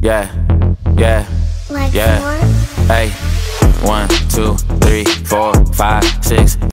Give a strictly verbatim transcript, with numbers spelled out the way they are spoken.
Yeah, yeah, Like yeah. four? Hey, one, two, three, four, five, six,